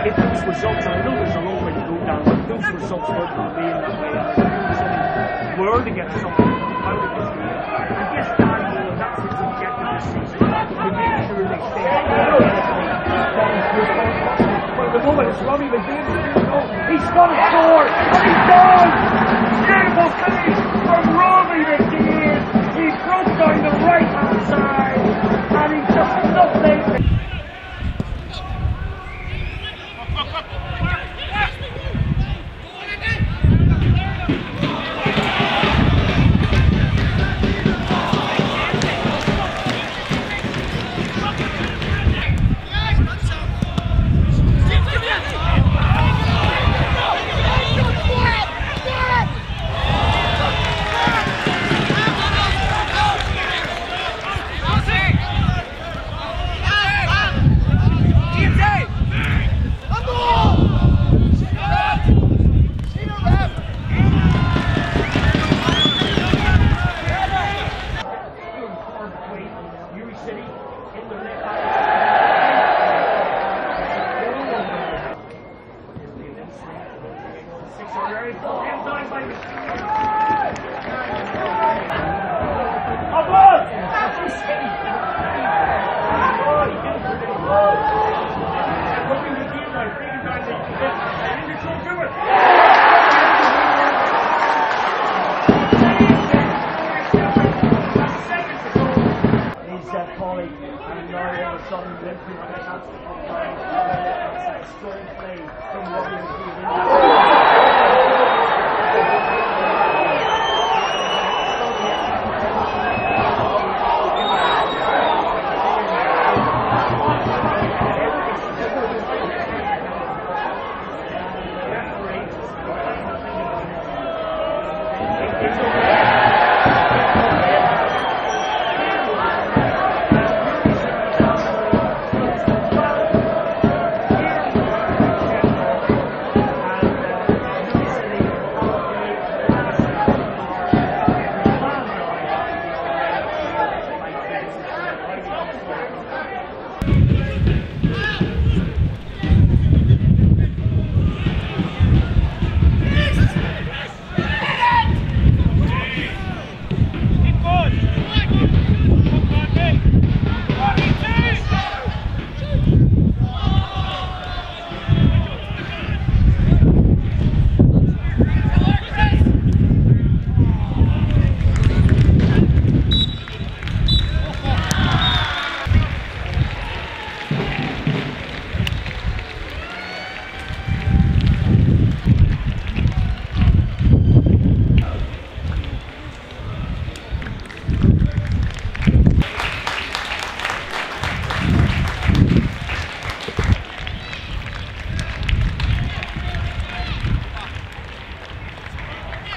if those results, and I know there's a long way to go down, if those results were to remain that way, and if City were to get something out of this game, I guess Dan Moore, that's his objective this season, to make sure they stay but at the moment it's Robbie McDavid, he's got to score, and he's done! Beautiful finish from Robbie McDavid, he broke down the right hand side, and he just knocked it.